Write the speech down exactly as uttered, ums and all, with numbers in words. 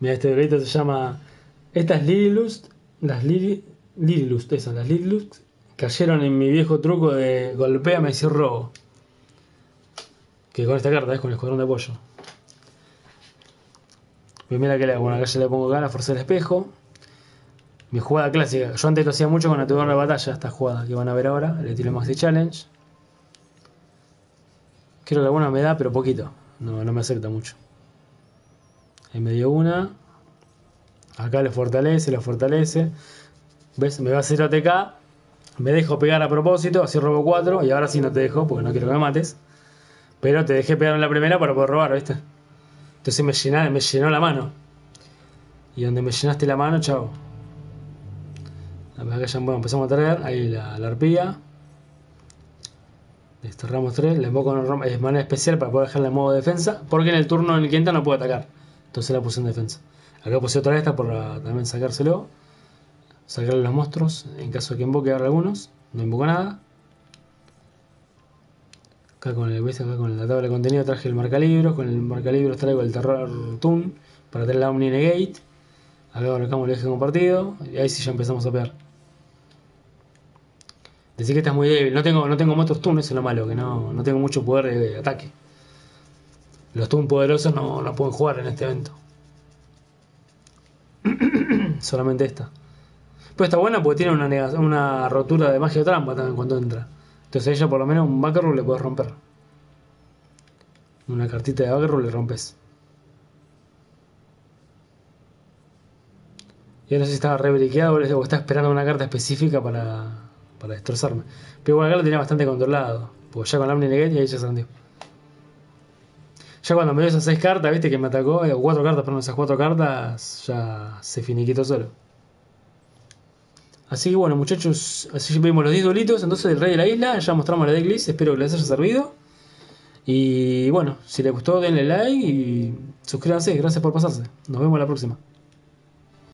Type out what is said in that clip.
Mira, este delito se llama... Estas Lililust, las Lili, Lililust, esas, las Lililust, cayeron en mi viejo truco de golpéame y robo. Que con esta carta es con el escuadrón de apoyo. Pues mira que le hago, bueno, acá ya le pongo acá la fuerza del espejo. Mi jugada clásica, yo antes lo hacía mucho con la tuberna de batalla, esta jugada que van a ver ahora, le tiro Maxi Challenge. Creo que alguna me da, pero poquito, no, no me acepta mucho. Ahí me dio una. Acá le fortalece, le fortalece. ¿Ves? Me va a hacer A T K. Me dejo pegar a propósito, así robo cuatro. Y ahora sí no te dejo, porque no quiero que me mates. Pero te dejé pegar en la primera para poder robar, ¿viste? Entonces me, llena, me llenó la mano. Y donde me llenaste la mano, chao. Acá ya bueno, empezamos a traer. Ahí la, la arpía. Desterramos tres. La invoco de manera especial para poder dejarla en modo defensa. Porque en el turno en el que entra no puede atacar. Entonces la puse en defensa. Acá puse otra de estas por también sacárselo. Sacarle los monstruos. En caso de que invoque ahora algunos. No invoco nada. Acá con el ¿ves? Acá con la tabla de contenido traje el marcalibros. Con el marcalibros traigo el terror toon. Para tener la Omni Negate. Acá colocamos el eje compartido. Y ahí sí ya empezamos a pegar. Decir que esta es muy débil. No tengo, no tengo monstruos toon, eso es lo malo. Que no, no tengo mucho poder de ataque. Los toon poderosos no, no pueden jugar en este evento. Solamente esta. Pero está buena porque tiene una, una rotura de magia trampa también cuando entra. Entonces ella por lo menos un backroll le puedes romper. Una cartita de backroll le rompes. Yo no sé si estaba re briqueado o está esperando una carta específica para, para destrozarme. Pero bueno, acá lo tenía bastante controlado. Porque ya con la Omni Negate y ahí ya se rendió. Ya cuando me dio esas seis cartas, viste que me atacó, o cuatro cartas, perdón, esas cuatro cartas, ya se finiquitó solo. Así que bueno, muchachos, así vimos los diez duelitos entonces del Rey de la Isla. Ya mostramos la decklist, espero que les haya servido. Y bueno, si les gustó denle like y suscríbanse, gracias por pasarse. Nos vemos la próxima.